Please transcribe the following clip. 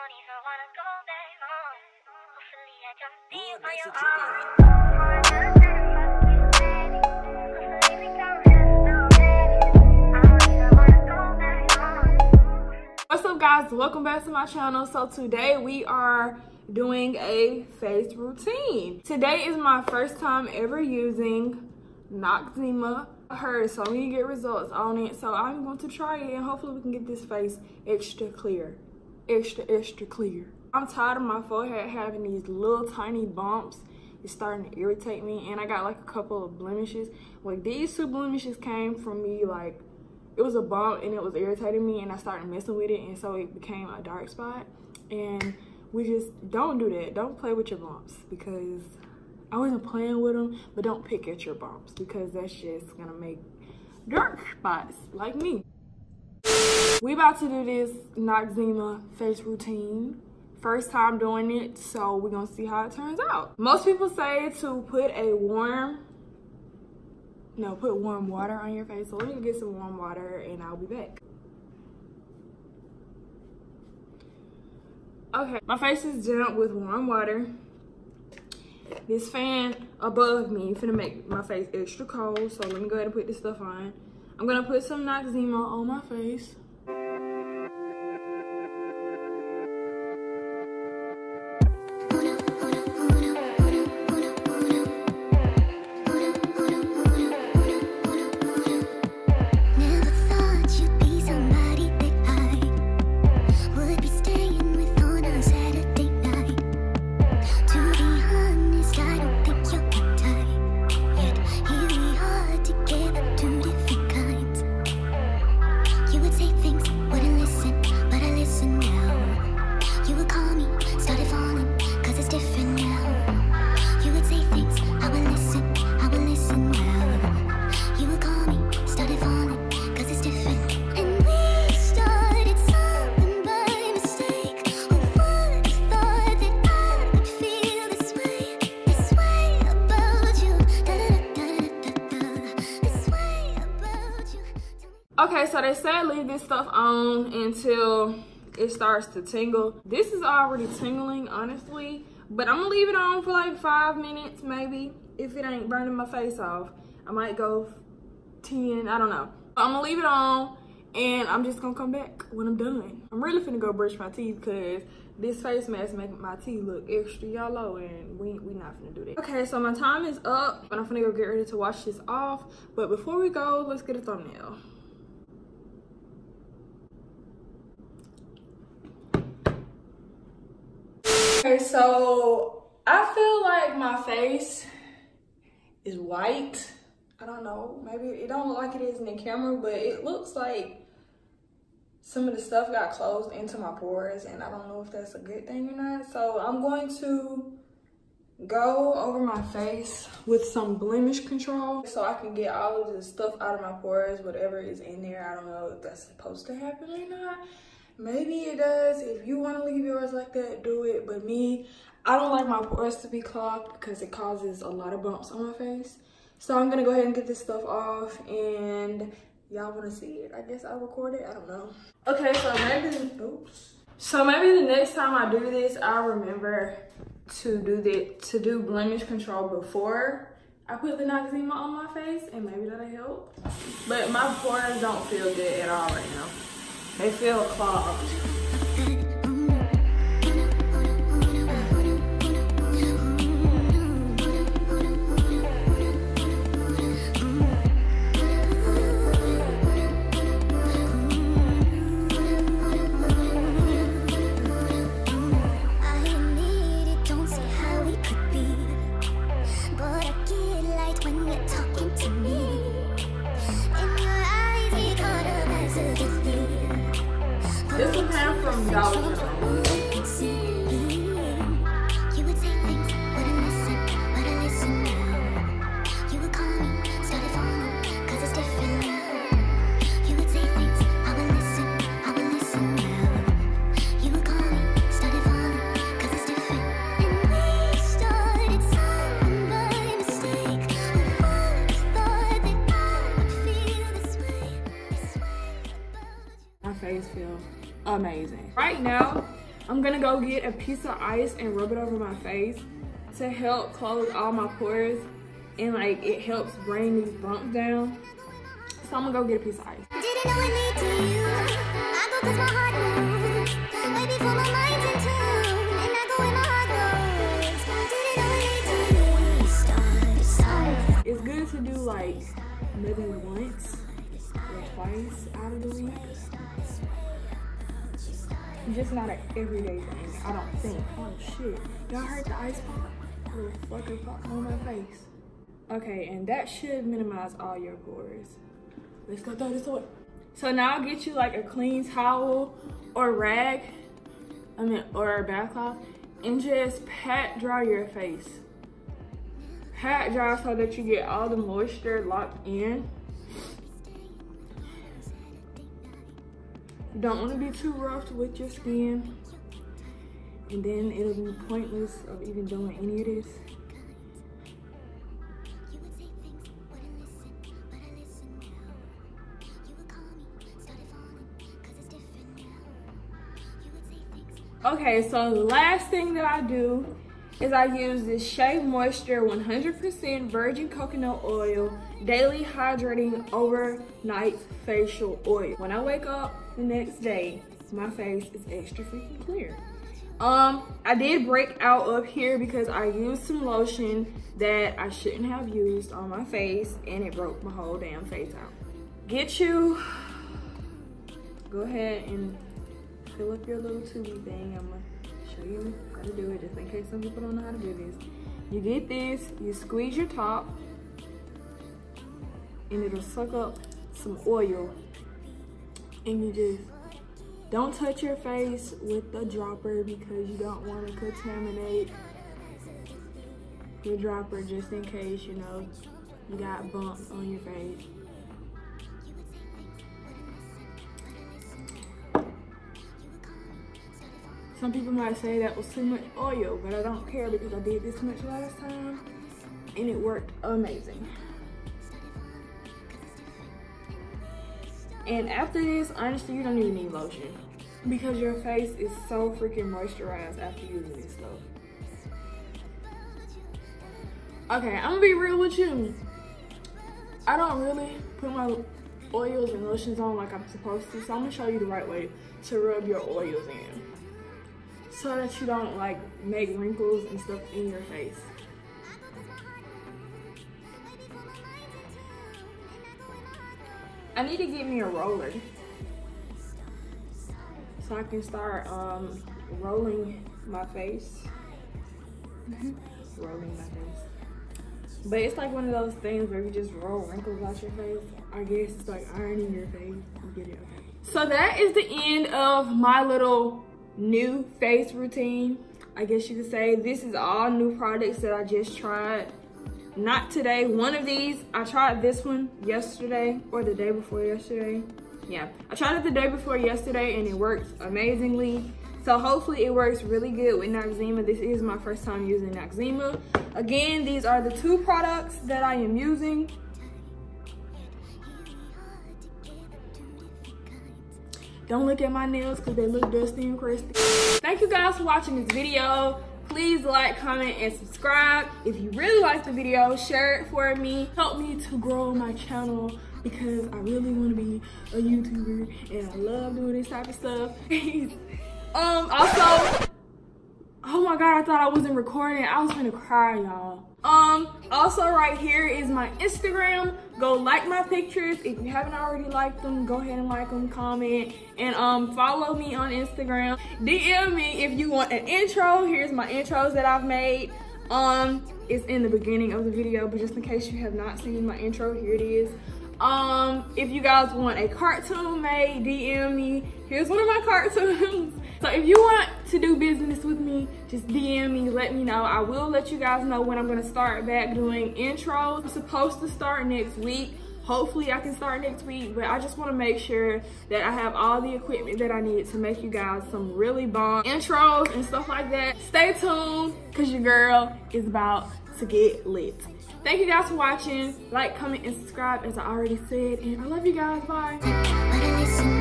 What's up, guys? Welcome back to my channel. So today we are doing a face routine. Today is my first time ever using Noxzema. I heard so many good results on it, so I'm going to try it and hopefully we can get this face extra clear. Extra clear. I'm tired of my forehead having these little tiny bumps. It's starting to irritate me, and I got like a couple of blemishes. Like these two blemishes came from me, like it was a bump and it was irritating me, and I started messing with it, and so it became a dark spot. And we just don't do that. Don't play with your bumps, because I wasn't playing with them, but don't pick at your bumps, because that's just gonna make dark spots like me. We about to do this Noxzema face routine. First time doing it, so we're gonna see how it turns out. Most people say to put warm water on your face. So let me get some warm water and I'll be back. Okay, my face is damp with warm water. This fan above me finna make my face extra cold, so let me go ahead and put this stuff on. I'm gonna put some Noxzema on my face. Okay, so they said leave this stuff on until it starts to tingle. This is already tingling, honestly, but I'm gonna leave it on for like 5 minutes maybe. If it ain't burning my face off, I might go 10, I don't know. I'm gonna leave it on and I'm just gonna come back when I'm done. I'm really finna go brush my teeth because this face mask make my teeth look extra yellow, and we not finna do that. Okay, so my time is up and I'm finna go get ready to wash this off. But before we go, let's get a thumbnail. Okay, so I feel like my face is white. I don't know, maybe it don't look like it is in the camera, but it looks like some of the stuff got closed into my pores, and I don't know if that's a good thing or not. So I'm going to go over my face with some blemish control so I can get all of the stuff out of my pores, whatever is in there. I don't know if that's supposed to happen or not. Maybe it does. If you want to leave yours like that, do it. But me, I don't like my pores to be clogged because it causes a lot of bumps on my face. So I'm gonna go ahead and get this stuff off, and y'all want to see it. I guess I'll record it. I don't know. Okay, so maybe the next time I do this, I'll remember to do blemish control before I put the Noxzema on my face, and maybe that'll help. But my pores don't feel good at all right now. They feel clogged. This was I'm gonna go get a piece of ice and rub it over my face to help close all my pores, and like it helps bring these bumps down. So I'm gonna go get a piece of ice. Didn't know it lead to you. I go 'cause my heart moves. Way before my mind's in tune. And I go where my heart goes. Didn't know it lead to you. It's good to do like maybe once or twice out of the week. Just not an everyday thing, I don't think. Oh shit, y'all heard the ice pop? Little fucker pop on my face. Okay, and that should minimize all your pores. Let's go throw this away. So now I'll get you like a clean towel or rag, or a bath cloth, and just pat dry your face. Pat dry so that you get all the moisture locked in. You don't want to be too rough with your skin, and then it'll be pointless of even doing any of this. Okay, so the last thing that I do is I use this Shea Moisture 100% virgin coconut oil daily hydrating overnight facial oil. When I wake up the next day, my face is extra freaking clear. I did break out up here because I used some lotion that I shouldn't have used on my face, and it broke my whole damn face out. Go ahead and fill up your little tubey thing. I'm gonna show you how to do it just in case some people don't know how to do this. You get this, you squeeze your top, and it'll suck up some oil, and you just don't touch your face with the dropper because you don't want to contaminate your dropper, just in case, you know, you got bumps on your face. Some people might say that was too much oil, but I don't care because I did this much last time and it worked amazing. And after this, honestly, you don't even need lotion because your face is so freaking moisturized after using this stuff. Okay, I'm gonna be real with you. I don't really put my oils and lotions on like I'm supposed to, so I'm gonna show you the right way to rub your oils in, so that you don't like make wrinkles and stuff in your face. I need to get me a roller so I can start rolling my face. Rolling my face. But it's like one of those things where you just roll wrinkles out your face. I guess it's like ironing your face. You get it, okay. So that is the end of my little new face routine, I guess you could say. This is all new products that I just tried. Not today. One of these, I tried this one yesterday or the day before yesterday. Yeah, I tried it the day before yesterday and it works amazingly. So hopefully it works really good with Noxzema. This is my first time using Noxzema. Again, these are the two products that I am using. Don't look at my nails because they look dusty and crusty. Thank you guys for watching this video. Please like, comment, and subscribe. If you really like the video, share it for me. Help me to grow my channel because I really want to be a YouTuber and I love doing this type of stuff. Also, oh my God, I thought I wasn't recording. I was gonna cry, y'all. Also right here is my Instagram. Go like my pictures. If you haven't already liked them, go ahead and like them, comment, and follow me on Instagram. DM me if you want an intro. Here's my intros that I've made. It's in the beginning of the video, but just in case you have not seen my intro, here it is. If you guys want a cartoon made, DM me. Here's one of my cartoons. So if you want to do business with me, just DM me, let me know. I will let you guys know when I'm gonna start back doing intros. I'm supposed to start next week. Hopefully I can start next week, but I just wanna make sure that I have all the equipment that I need to make you guys some really bomb intros and stuff like that. Stay tuned, cause your girl is about to get lit. Thank you guys for watching. Like, comment, and subscribe as I already said, and I love you guys, bye.